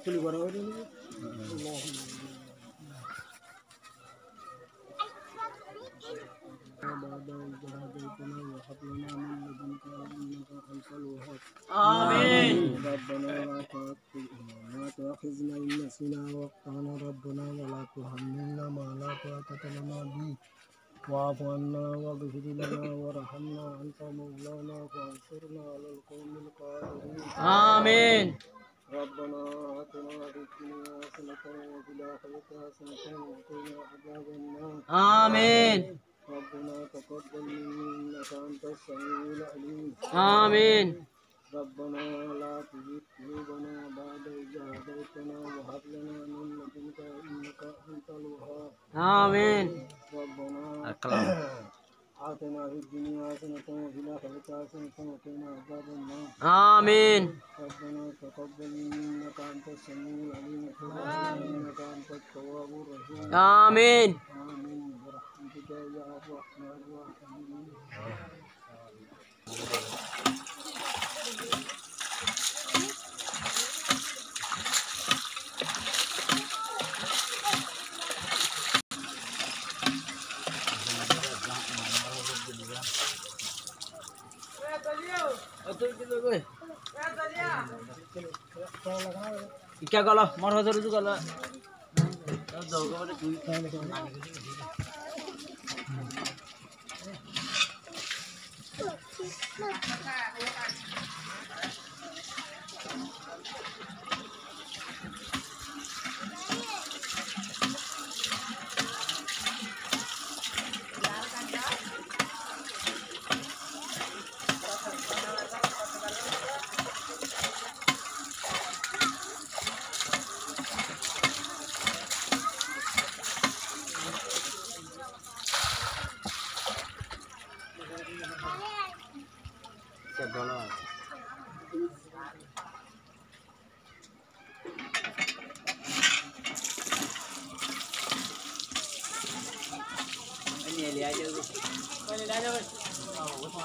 اللي وراه اللهم بعد إذ هديتنا وهب لنا من لدنك إنك أنت الوهاب. آمين. ربنا لا تؤاخذنا إن نسينا وأخطأنا ربنا ولا تحملنا ما لا طاقة لنا به واعف عنا واغفر لنا وارحمنا أنت مولانا فانصرنا على القوم الكافرين. آمين. ربنا آتنا في الدنيا حسنة وفي الآخرة حسنة وقنا عذاب النار. آمين. ربنا تقبل منا إنك أنت السميع العليم. آمين. ربنا لا تزغ قلوبنا بعد إذ هديتنا وهب لنا من لدنك إنك أنت الوهاب. آمين. ربنا آتنا في الدنيا حسنة وفي الآخرة حسنة وقنا عذاب النار. آمين. ربنا تقبل منا إنك أنت السميع العليم وتب علينا إنك أنت التواب الرحيم. آمين. آمين برحمتك يا الرحمن الرحيم. क्या कल मर हजार कल ini lihat aja